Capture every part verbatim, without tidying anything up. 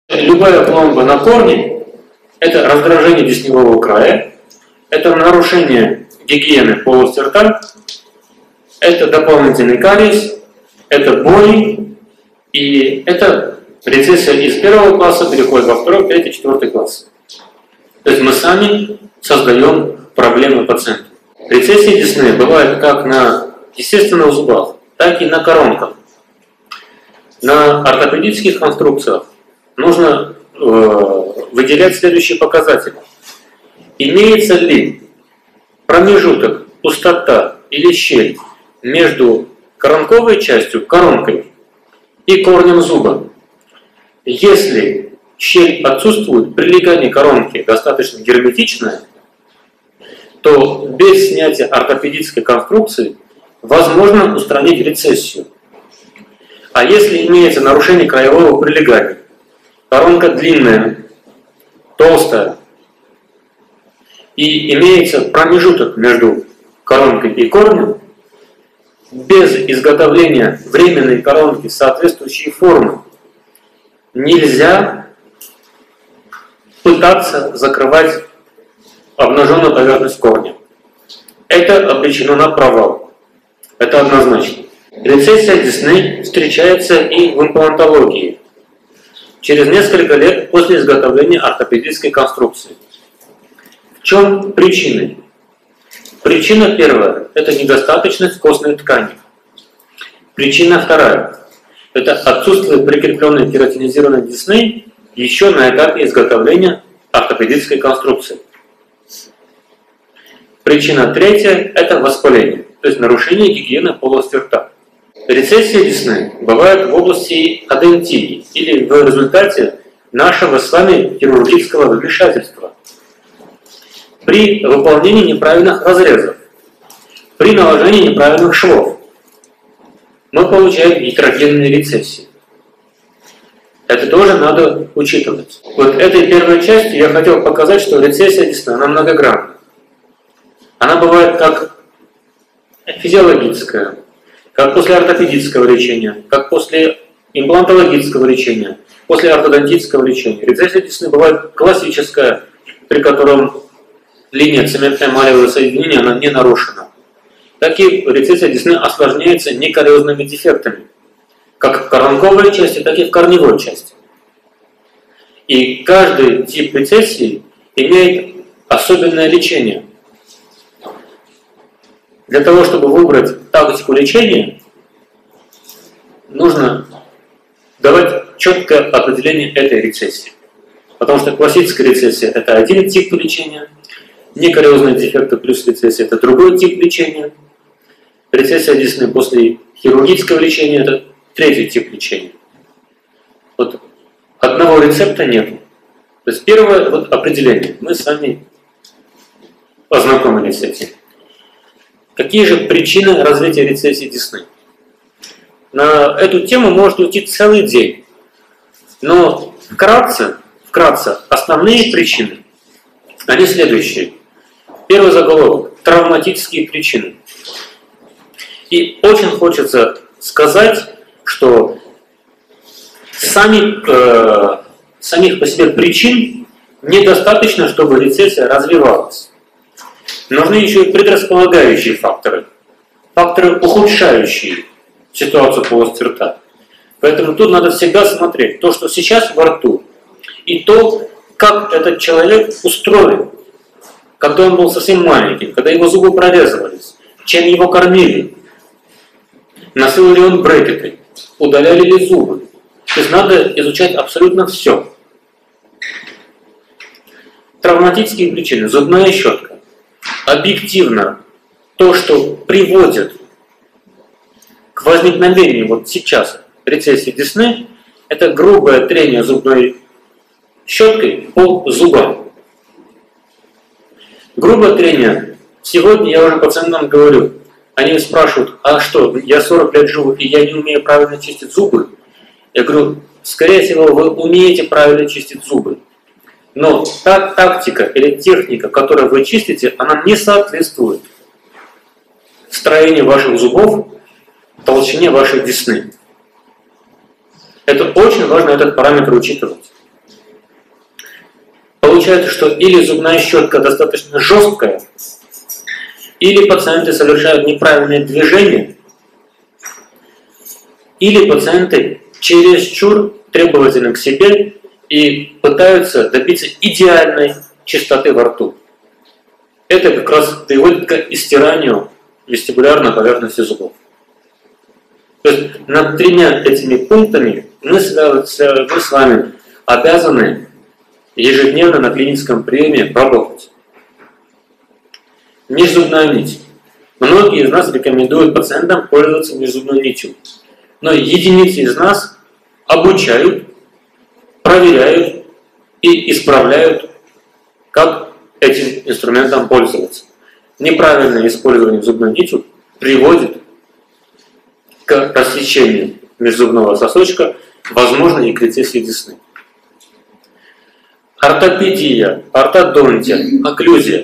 Любая пломба на корне – это раздражение десневого края, это нарушение гигиены полости рта, это дополнительный кариес, это боли, и это рецессия из первого класса переходит во второй, третий, четвертый класс. То есть мы сами создаем проблемы пациенту. Рецессии десны бывают как на естественных зубах, так и на коронках. На ортопедических конструкциях нужно э, выделять следующие показатели. Имеется ли промежуток, пустота или щель между коронковой частью, коронкой, и корнем зуба. Если щель отсутствует, прилегание коронки достаточно герметичное, то без снятия ортопедической конструкции возможно устранить рецессию. А если имеется нарушение краевого прилегания, коронка длинная, толстая, и имеется промежуток между коронкой и корнем, без изготовления временной коронки соответствующей формы нельзя пытаться закрывать обнаженную поверхность корня. Это обречено на провал. Это однозначно. Рецессия десны встречается и в имплантологии через несколько лет после изготовления ортопедической конструкции. В чем причины? Причина первая – это недостаточность костной ткани. Причина вторая – это отсутствие прикрепленной кератинизированной десны еще на этапе изготовления ортопедической конструкции. Причина третья – это воспаление, то есть нарушение гигиены полости рта. Рецессия десны бывает в области адентии или в результате нашего с вами хирургического вмешательства. При выполнении неправильных разрезов, при наложении неправильных швов мы получаем гетерогенные рецессии. Это тоже надо учитывать. Вот этой первой частью я хотел показать, что рецессия десны, она многогранна. Она бывает как физиологическая, как после ортопедического лечения, как после имплантологического лечения, после ортодонтического лечения. Рецессия десны бывает классическая, при котором линия цементно-эмалевого соединения она не нарушена. Так и рецессия десны осложняется некариозными дефектами, как в коронковой части, так и в корневой части. И каждый тип рецессии имеет особенное лечение. Для того, чтобы выбрать тактику лечения, нужно давать четкое определение этой рецессии. Потому что классическая рецессия – это один тип лечения, некариозные дефекты плюс рецессия – это другой тип лечения, рецессия десны после хирургического лечения – это третий тип лечения. Вот одного рецепта нет. То есть первое вот определение. Мы с вами познакомились с этим. Какие же причины развития рецессии десны? На эту тему может уйти целый день. Но вкратце, вкратце основные причины, они следующие. Первый заголовок – травматические причины. И очень хочется сказать, что сами, э, самих по себе причин недостаточно, чтобы рецессия развивалась. Нужны еще и предрасполагающие факторы, факторы, ухудшающие ситуацию полости рта. Поэтому тут надо всегда смотреть то, что сейчас во рту, и то, как этот человек устроен, когда он был совсем маленьким, когда его зубы прорезывались, чем его кормили, носил ли он брекеты, удаляли ли зубы. То есть надо изучать абсолютно все. Травматические причины, зубная щетка. Объективно, то, что приводит к возникновению вот сейчас рецессии десны, это грубое трение зубной щеткой по зубам. Грубое трение. Сегодня я уже пациентам говорю, они спрашивают, а что, я сорок лет живу и я не умею правильно чистить зубы? Я говорю, скорее всего, вы умеете правильно чистить зубы. Но та тактика или техника, которую вы чистите, она не соответствует строению ваших зубов, толщине вашей десны. Это очень важно этот параметр учитывать. получается, что или зубная щетка достаточно жесткая, или пациенты совершают неправильные движения, или пациенты чересчур требовательны к себе и пытаются добиться идеальной чистоты во рту. Это как раз приводит к истиранию вестибулярной поверхности зубов. То есть над тремя этими пунктами мы с, мы с вами обязаны ежедневно на клиническом приеме работать. Межзубная нить. Многие из нас рекомендуют пациентам пользоваться межзубной нитью. Но единицы из нас обучают, проверяют и исправляют, как этим инструментом пользоваться. Неправильное использование зубной нитью приводит к рассечению межзубного сосочка, возможно, и к рецессии десны. Ортопедия, ортодонтия, окклюзия.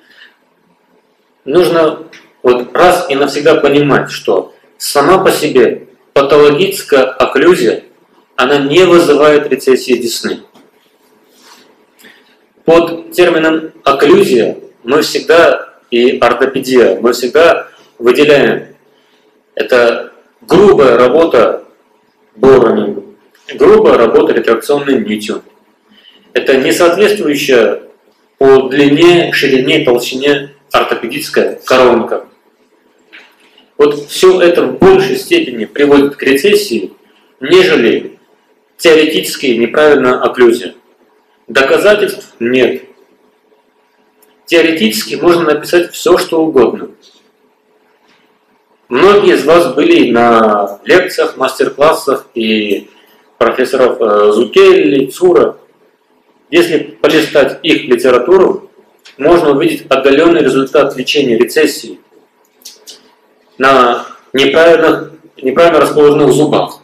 Нужно вот раз и навсегда понимать, что сама по себе патологическая окклюзия, она не вызывает рецессии десны. Под термином окклюзия мы всегда, и ортопедия, мы всегда выделяем это грубая работа борами, грубая работа ретракционной нитью. Это несоответствующая по длине, ширине и толщине ортопедическая коронка. Вот все это в большей степени приводит к рецессии, нежели теоретически неправильная окклюзия. Доказательств нет. Теоретически можно написать все, что угодно. Многие из вас были на лекциях, мастер-классах и профессоров Зукелли, Цура. Если полистать их литературу, можно увидеть отдаленный результат лечения рецессии на неправильно, неправильно расположенных зубах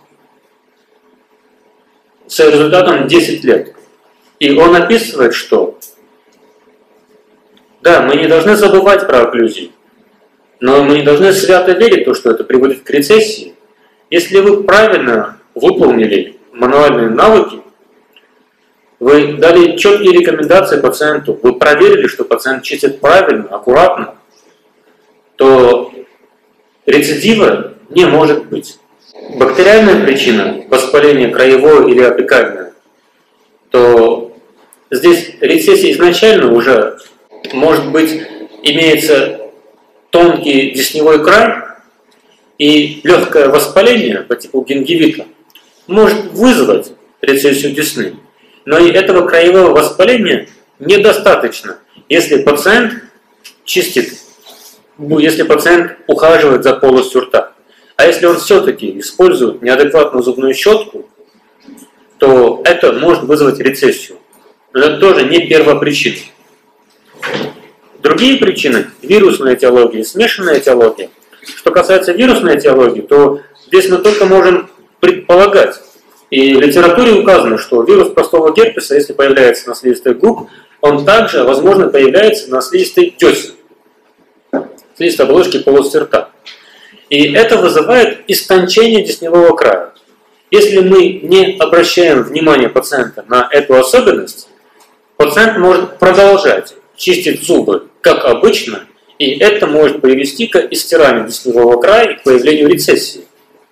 с результатом десять лет. И он описывает, что да, мы не должны забывать про окклюзию, но мы не должны свято верить в то, что это приводит к рецессии. Если вы правильно выполнили мануальные навыки, вы дали четкие рекомендации пациенту, вы проверили, что пациент чистит правильно, аккуратно, то рецидива не может быть. Бактериальная причина, воспаление краевое или апикальное, то здесь рецессия изначально уже, может быть, имеется тонкий десневой край, и легкое воспаление по типу гингивита может вызвать рецессию десны. Но и этого краевого воспаления недостаточно, если пациент чистит, если пациент ухаживает за полостью рта. А если он все-таки использует неадекватную зубную щетку, то это может вызвать рецессию. Но это тоже не первопричина. Другие причины – вирусная этиология, смешанная этиология. Что касается вирусной этиологии, то здесь мы только можем предполагать. И в литературе указано, что вирус простого герпеса, если появляется на слизистой губ, он также, возможно, появляется на слизистой десен, слизистой оболочке полости рта. И это вызывает истончение десневого края. Если мы не обращаем внимания пациента на эту особенность, пациент может продолжать чистить зубы, как обычно, и это может привести к истиранию десневого края и к появлению рецессии.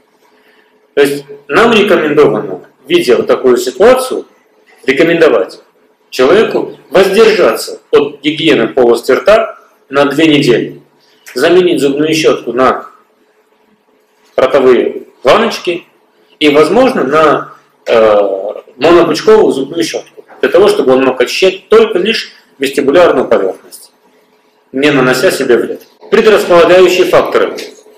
То есть нам рекомендовано, видя вот такую ситуацию, рекомендовать человеку воздержаться от гигиены полости рта на две недели, заменить зубную щетку на ротовые ванночки и, возможно, на э, монопучковую зубную щетку, для того, чтобы он мог очищать только лишь вестибулярную поверхность, не нанося себе вред. Предрасполагающие факторы.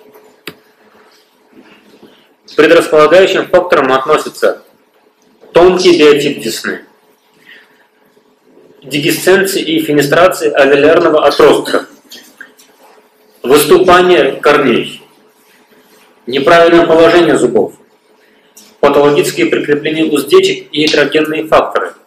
К предрасполагающим факторам относятся тонкий биотип десны, дегисценции и фенестрации алвеолярного отростка, выступание корней, неправильное положение зубов, патологические прикрепления уздечек и ятрогенные факторы,